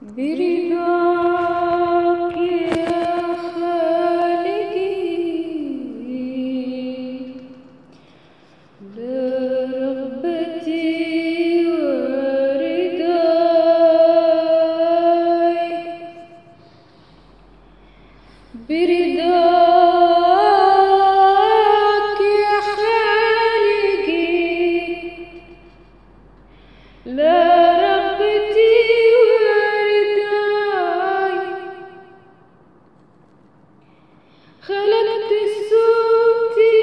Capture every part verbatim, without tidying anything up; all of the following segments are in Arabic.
برضاك يا خالقي لرغبتي ورداي، برضاك يا خالقي لرغبتي ورداي، خلقت صوتي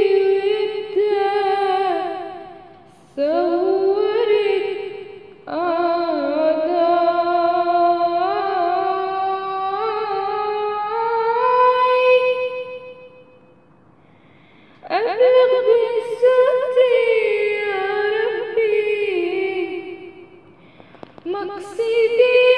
ويدك صورت أعضاي، أبلغ بصوتي يا ربي مقصدي